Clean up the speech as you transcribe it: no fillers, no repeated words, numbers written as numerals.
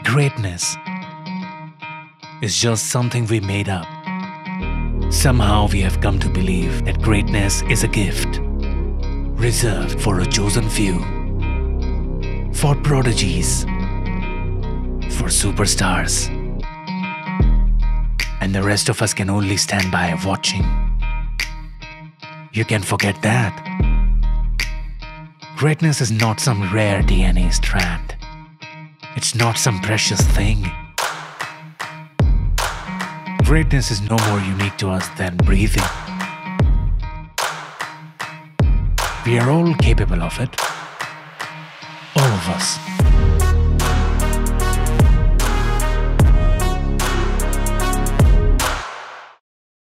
greatness is just something we made up. Somehow we have come to believe that greatness is a gift reserved for a chosen few, for prodigies, for superstars. And the rest of us can only stand by watching. You can forget that. Greatness is not some rare DNA strand. It's not some precious thing. Greatness is no more unique to us than breathing. We are all capable of it. All of us.